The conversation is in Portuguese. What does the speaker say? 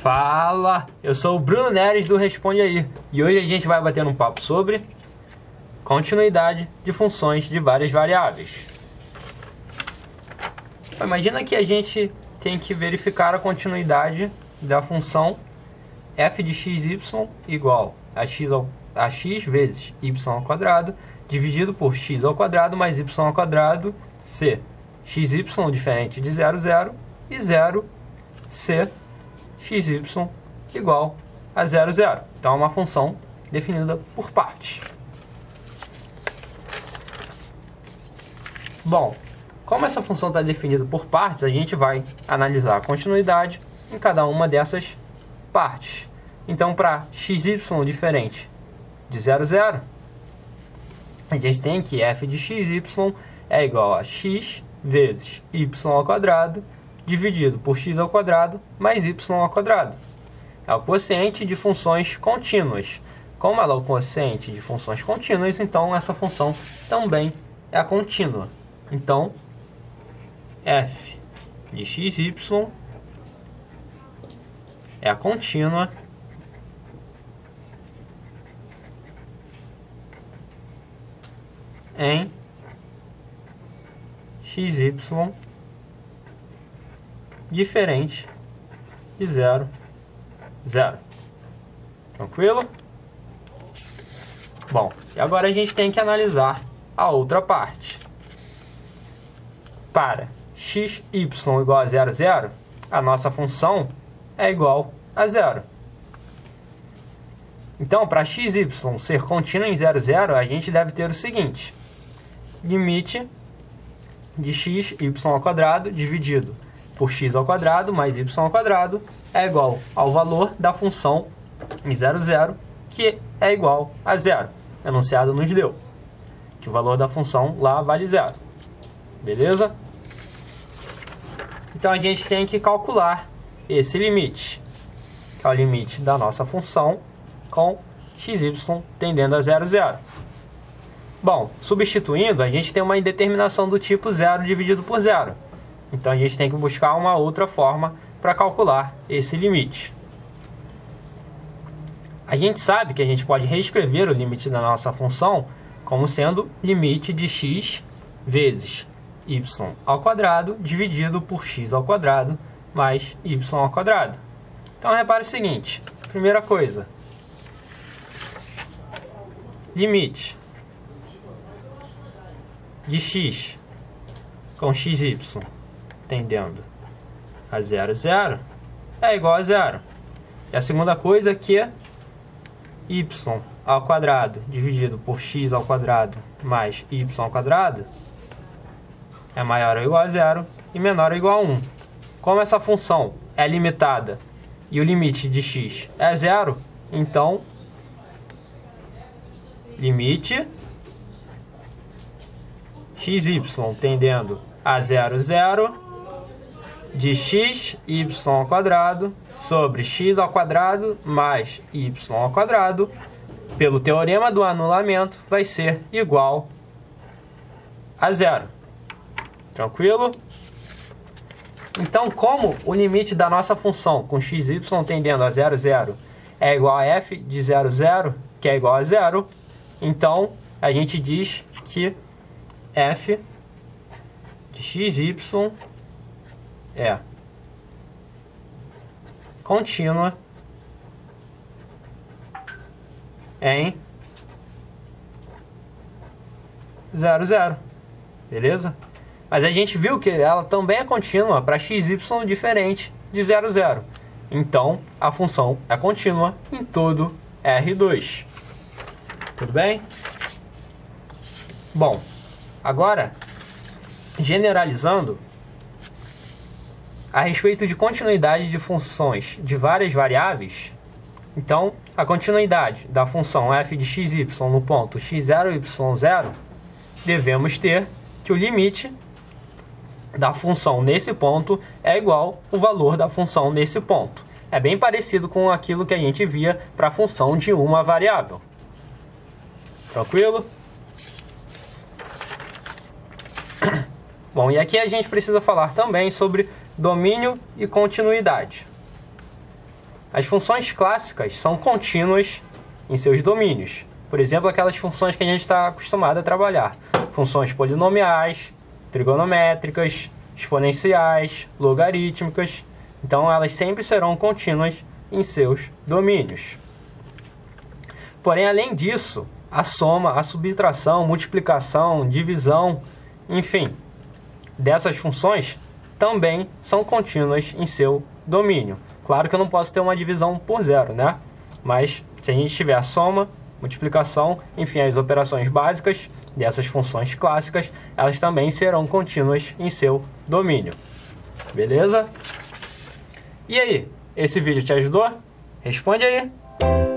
Fala, eu sou o Bruno Neres do Responde Aí e hoje a gente vai bater um papo sobre continuidade de funções de várias variáveis. Imagina que a gente tem que verificar a continuidade da função f de xy igual a x vezes y ao quadrado dividido por x ao quadrado mais y ao quadrado se xy diferente de 0, 0 e 0 se xy igual a 0, 0. Então é uma função definida por partes. Bom, como essa função está definida por partes, a gente vai analisar a continuidade em cada uma dessas partes. Então, para xy diferente de 0, 0, a gente tem que f de xy é igual a x vezes y ao quadrado dividido por x ao quadrado mais y ao quadrado. É o quociente de funções contínuas. Como ela é o quociente de funções contínuas, então essa função também é a contínua. Então, f de xy é a contínua em xy diferente de 0, 0. Tranquilo? Bom, e agora a gente tem que analisar a outra parte. Para xy igual a 0, 0, a nossa função é igual a 0. Então, para xy ser contínuo em 0, 0, a gente deve ter o seguinte: limite de xy ao quadrado dividido por x ao quadrado mais y ao quadrado é igual ao valor da função em 0, 0, que é igual a 0. O enunciado nos deu que o valor da função lá vale 0. Beleza? Então a gente tem que calcular esse limite, que é o limite da nossa função com xy tendendo a 0, 0. Bom, substituindo, a gente tem uma indeterminação do tipo 0 dividido por 0. Então a gente tem que buscar uma outra forma para calcular esse limite. A gente sabe que a gente pode reescrever o limite da nossa função como sendo limite de x vezes y ao quadrado dividido por x ao quadrado mais y ao quadrado. Então repare o seguinte: primeira coisa, limite de x com xy tendendo a 0, 0 é igual a 0. E a segunda coisa é que y ao quadrado dividido por x ao quadrado mais y ao quadrado é maior ou igual a 0 e menor ou igual a 1. Como essa função é limitada e o limite de x é 0, então limite xy tendendo a 0, 0 de x y ao quadrado sobre x ao quadrado mais y ao quadrado, pelo teorema do anulamento, vai ser igual a 0. Tranquilo? Então, como o limite da nossa função com xy tendendo a 0, 0 é igual a f de 0, 0, que é igual a 0, então a gente diz que f de xy é contínua em 0, 0. Beleza? Mas a gente viu que ela também é contínua para xy diferente de 0, 0. Então, a função é contínua em todo R2. Tudo bem? Bom, agora, generalizando, a respeito de continuidade de funções de várias variáveis, então, a continuidade da função f de xy no ponto x0, y0, devemos ter que o limite da função nesse ponto é igual ao valor da função nesse ponto. É bem parecido com aquilo que a gente via para a função de uma variável. Tranquilo? Bom, e aqui a gente precisa falar também sobre domínio e continuidade. As funções clássicas são contínuas em seus domínios. Por exemplo, aquelas funções que a gente está acostumado a trabalhar. Funções polinomiais, trigonométricas, exponenciais, logarítmicas. Então, elas sempre serão contínuas em seus domínios. Porém, além disso, a soma, a subtração, multiplicação, divisão, enfim, dessas funções também são contínuas em seu domínio. Claro que eu não posso ter uma divisão por zero, né? Mas se a gente tiver a soma, multiplicação, enfim, as operações básicas dessas funções clássicas, elas também serão contínuas em seu domínio. Beleza? E aí, esse vídeo te ajudou? Responde aí!